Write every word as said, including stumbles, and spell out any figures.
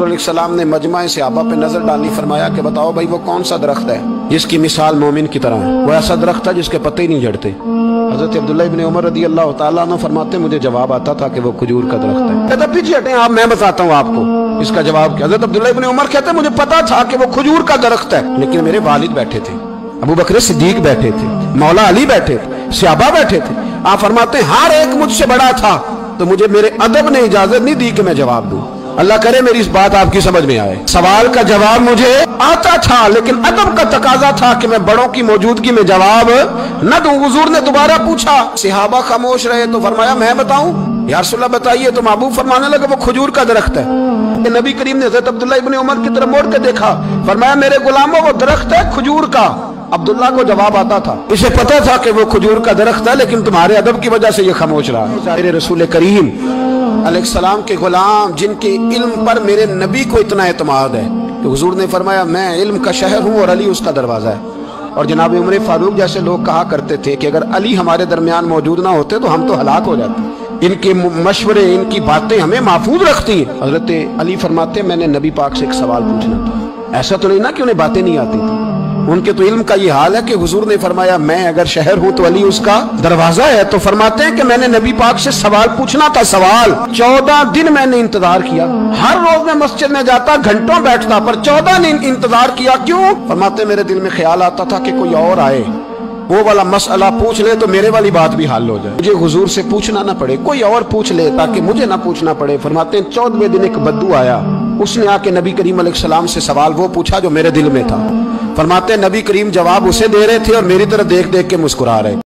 हुजूर अलैहिस्सलाम ने मजमा सहाबा पे नजर डाली, फरमाया कि बताओ भाई वो कौन सा दरख्त है जिसकी मिसाल मोमिन की तरह है। वो ऐसा दरख्त है जिसके पत्ते ही नहीं झड़ते। हजरत अब्दुल्लाह इब्न उमर रदी अल्लाह तआला अन्हु फरमाते मुझे जवाब आता था कि वो खजूर का दरख्त है। कहता पीछे हटें आप, मैं बताता हूँ आपको इसका जवाब क्या। हजरत अब्दुल्लाह इब्न उमर कहते मुझे पता था कि वो खजूर का दरख्त है, लेकिन मेरे वालिद बैठे थे, अबू बकर सिद्दीक बैठे थे, मौला अली बैठे थे, सहाबा बैठे थे। आप फरमाते हर एक मुझसे बड़ा था, तो मुझे मेरे अदब ने इजाजत नहीं दी कि मैं जवाब दूं। अल्लाह करे मेरी इस बात आपकी समझ में आए। सवाल का जवाब मुझे आता था, लेकिन अदब का तकाजा था कि मैं बड़ों की मौजूदगी में जवाब न दूं। हुजूर ने दोबारा पूछा, सहाबा खामोश रहे, तो फरमाया मैं बताऊं। या रसूलल्लाह बताइए। तो महबूब फरमाने लगे वो खजूर का दरख्त है। नबी करीम ने हज़रत अब्दुल्लाह इब्न उमर की तरफ मोड़ के देखा, फरमाया मेरे गुलामों वो दरख्त है खजूर का। अब्दुल्ला को जवाब आता था, इसे पता था कि वो खजूर का दरख्त है, लेकिन तुम्हारे अदब की वजह से ये खामोश रहा। मेरे रसूल करीम अलैहिस्सलाम के गुलाम जिनके इल्म पर मेरे नबी को इतना एतमाद है कि हुजूर ने फरमाया मैं इल्म का शहर हूँ और अली उसका दरवाजा है। और जनाब उमर फारूक जैसे लोग कहा करते थे कि अगर अली हमारे दरमियान मौजूद ना होते तो हम तो हलाक हो जाते। इनके मशवरे, इनकी बातें हमें महफूज रखती हैं। हजरत अली फरमाते मैंने नबी पाक से एक सवाल पूछना था। ऐसा तो नहीं ना कि उन्हें बातें नहीं आती थी, उनके तो इल्म का ये हाल है कि हुजूर ने फरमाया मैं अगर शहर हूं तो अली उसका दरवाजा है। तो फरमाते हैं कि मैंने नबी पाक से सवाल पूछना था। सवाल चौदह दिन मैंने इंतजार किया। हर रोज मैं मस्जिद में जाता, घंटों बैठता, पर चौदह दिन इंतजार किया। क्यों? फरमाते मेरे दिल में ख्याल आता था कि कोई और आए, वो वाला मसला पूछ ले तो मेरे वाली बात भी हल हो जाए, मुझे हुजूर से पूछना ना पड़े, कोई और पूछ ले ताकि मुझे ना पूछना पड़े। फरमाते हैं चौदहवें दिन एक बद्दू आया, उसने आके नबी करीम अलैहिस्सलाम से सवाल वो पूछा जो मेरे दिल में था। फरमाते नबी करीम जवाब उसे दे रहे थे और मेरी तरफ देख देख के मुस्कुरा रहे।